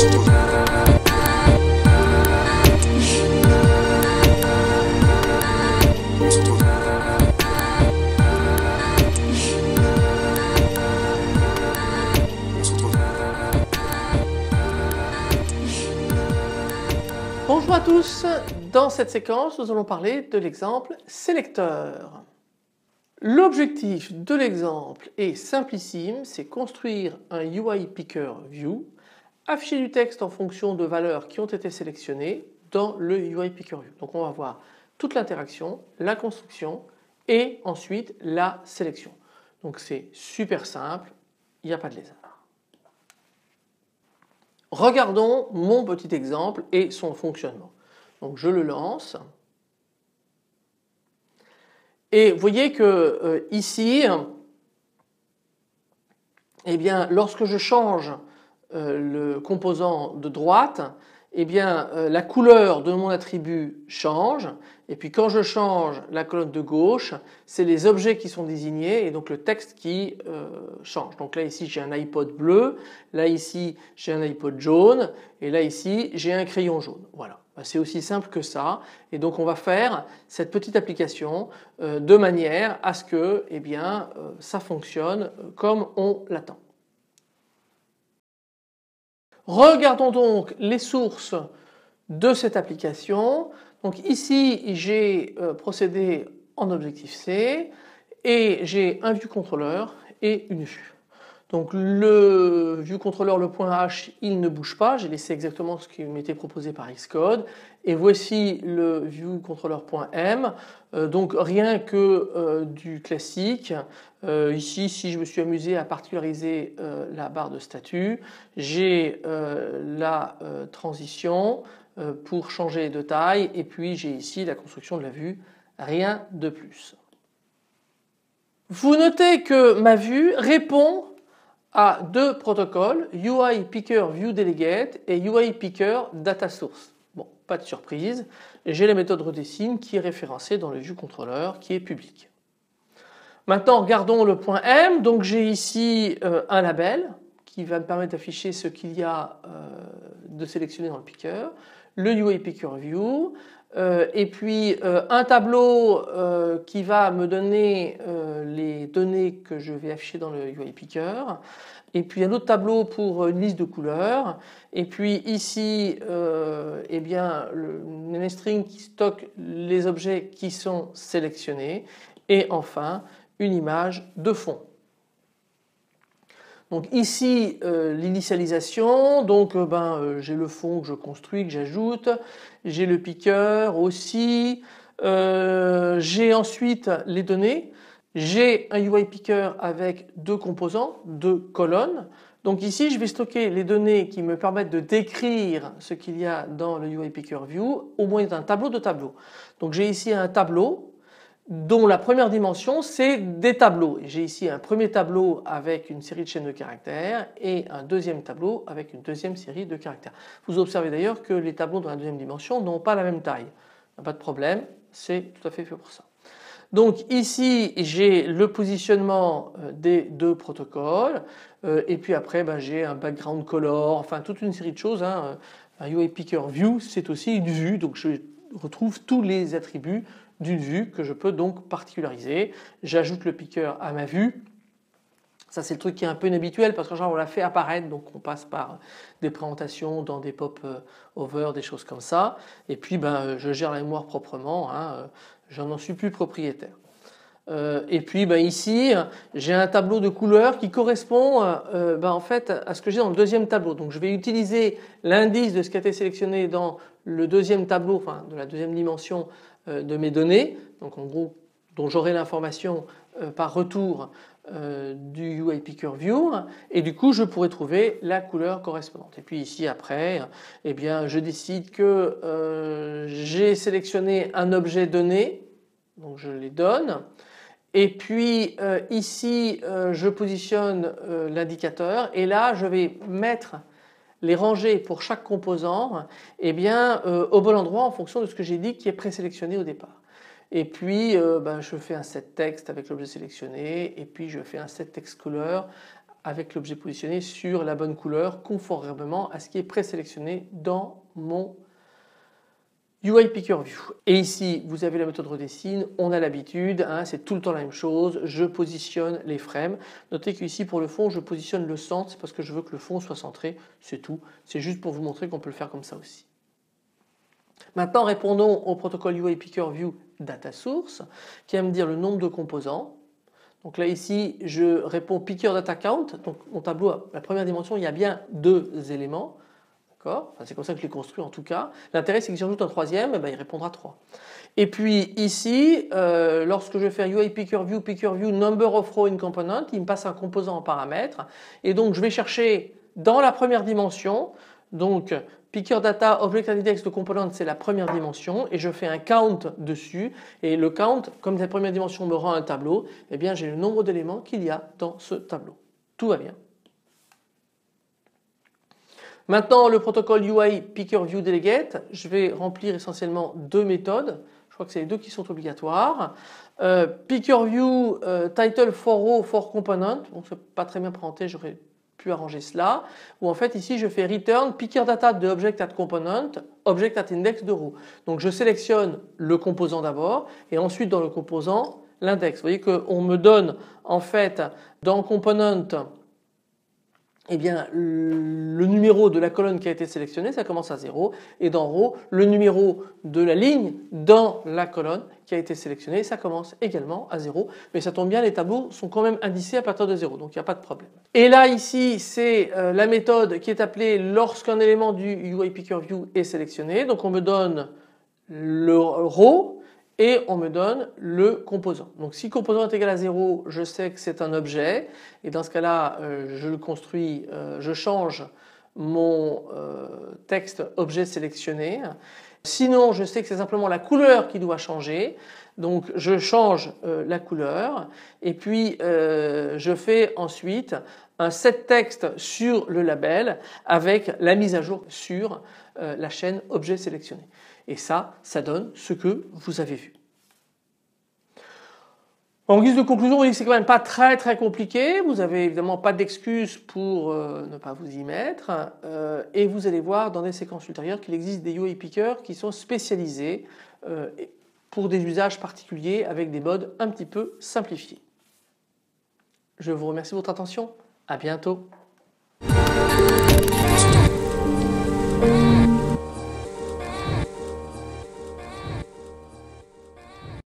Bonjour à tous, dans cette séquence nous allons parler de l'exemple sélecteur. L'objectif de l'exemple est simplissime, c'est construire un UI Picker View, afficher du texte en fonction de valeurs qui ont été sélectionnées dans le UI Picker View. Donc on va voir toute l'interaction, la construction et ensuite la sélection. Donc c'est super simple, il n'y a pas de lézard. Regardons mon petit exemple et son fonctionnement. Donc je le lance. Et vous voyez que ici, eh bien, lorsque je change le composant de droite, eh bien, la couleur de mon attribut change. Et puis quand je change la colonne de gauche, c'est les objets qui sont désignés et donc le texte qui change. Donc là ici j'ai un iPod bleu, là ici j'ai un iPod jaune et là ici j'ai un crayon jaune. Voilà, c'est aussi simple que ça. Et donc on va faire cette petite application de manière à ce que eh bien, ça fonctionne comme on l'attend. Regardons donc les sources de cette application. Donc ici j'ai procédé en Objective-C et j'ai un ViewController et une vue. Donc le ViewController, le point H, il ne bouge pas, j'ai laissé exactement ce qui m'était proposé par Xcode. Et voici le ViewController.m, donc rien que du classique. Ici, si je me suis amusé à particulariser la barre de statut, j'ai la transition pour changer de taille et puis j'ai ici la construction de la vue, rien de plus. Vous notez que ma vue répond à deux protocoles, UI Picker View Delegate et UI Picker Data Source. Bon, pas de surprise, j'ai la méthode redessine qui est référencée dans le ViewController qui est public. Maintenant regardons le point M, donc j'ai ici un label qui va me permettre d'afficher ce qu'il y a de sélectionné dans le picker, le UI Picker View, et puis un tableau qui va me donner les données que je vais afficher dans le UI Picker, et puis un autre tableau pour une liste de couleurs, et puis ici eh bien, une NSString qui stocke les objets qui sont sélectionnés, et enfin une image de fond. Donc ici l'initialisation, donc j'ai le fond que je construis, que j'ajoute, j'ai le picker aussi, j'ai ensuite les données, j'ai un UI picker avec deux composants, deux colonnes. Donc ici je vais stocker les données qui me permettent de décrire ce qu'il y a dans le UI picker view au moyen d'un tableau de tableaux. Donc j'ai ici un tableau dont la première dimension c'est des tableaux. J'ai ici un premier tableau avec une série de chaînes de caractères et un deuxième tableau avec une deuxième série de caractères. Vous observez d'ailleurs que les tableaux dans la deuxième dimension n'ont pas la même taille. Pas de problème, c'est tout à fait fait pour ça. Donc ici j'ai le positionnement des deux protocoles et puis après j'ai un background color, enfin toute une série de choses. Un UI Picker View c'est aussi une vue, donc je retrouve tous les attributs d'une vue que je peux donc particulariser. J'ajoute le picker à ma vue. Ça c'est le truc qui est un peu inhabituel parce qu'en général on l'a fait apparaître, donc on passe par des présentations dans des pop-over, des choses comme ça. Et puis je gère la mémoire proprement, je n'en suis plus propriétaire. Et puis ici j'ai un tableau de couleurs qui correspond en fait à ce que j'ai dans le deuxième tableau. Donc je vais utiliser l'indice de ce qui a été sélectionné dans le deuxième tableau, enfin de la deuxième dimension de mes données, donc en gros dont j'aurai l'information par retour du UI Picker View, et du coup je pourrai trouver la couleur correspondante. Et puis ici après eh bien je décide que j'ai sélectionné un objet donné, donc je les donne. Et puis ici je positionne l'indicateur et là je vais mettre les rangées pour chaque composant au bon endroit en fonction de ce que j'ai dit qui est présélectionné au départ. Et puis je fais un set texte avec l'objet sélectionné et puis je fais un set text color avec l'objet positionné sur la bonne couleur conformément à ce qui est présélectionné dans mon UI Picker View. Et ici vous avez la méthode redessine, on a l'habitude, c'est tout le temps la même chose, je positionne les frames. Notez qu'ici pour le fond je positionne le centre, c'est parce que je veux que le fond soit centré, c'est tout. C'est juste pour vous montrer qu'on peut le faire comme ça aussi. Maintenant répondons au protocole UI Picker View Data Source qui va me dire le nombre de composants. Donc là ici je réponds Picker Data Count, donc mon tableau, la première dimension il y a bien 2 éléments. Enfin, c'est comme ça que je l'ai construit en tout cas. L'intérêt c'est que si j'ajoute un troisième, il répondra 3. Et puis ici, lorsque je fais un UI Picker View Number of Row in Component, il me passe un composant en paramètre. Et donc je vais chercher dans la première dimension, donc Picker Data Object Index de Component c'est la première dimension et je fais un count dessus. Et le count, comme cette première dimension me rend un tableau, eh bien j'ai le nombre d'éléments qu'il y a dans ce tableau. Tout va bien. Maintenant le protocole UI Picker View Delegate, je vais remplir essentiellement 2 méthodes. Je crois que c'est les 2 qui sont obligatoires. Picker View Title for Row for Component, donc c'est pas très bien présenté, j'aurais pu arranger cela. Ou en fait ici je fais Return Picker Data de Object at Component, Object at Index de Row. Donc je sélectionne le composant d'abord et ensuite dans le composant l'index. Vous voyez qu'on me donne en fait dans Component eh bien, le numéro de la colonne qui a été sélectionnée, ça commence à 0 et dans Row, le numéro de la ligne dans la colonne qui a été sélectionnée, ça commence également à 0. Mais ça tombe bien, les tableaux sont quand même indicés à partir de 0, donc il n'y a pas de problème. Et là ici, c'est la méthode qui est appelée lorsqu'un élément du UI Picker View est sélectionné. Donc on me donne le row et on me donne le composant. Donc si le composant est égal à 0, je sais que c'est un objet et dans ce cas-là je le construis, je change mon texte objet sélectionné. Sinon je sais que c'est simplement la couleur qui doit changer, donc je change la couleur et puis je fais ensuite un set texte sur le label avec la mise à jour sur la chaîne objet sélectionné. Et ça donne ce que vous avez vu. En guise de conclusion, vous voyez que c'est quand même pas très compliqué. Vous n'avez évidemment pas d'excuses pour ne pas vous y mettre. Et vous allez voir dans des séquences ultérieures qu'il existe des UI pickers qui sont spécialisés pour des usages particuliers avec des modes un petit peu simplifiés. Je vous remercie de votre attention. À bientôt.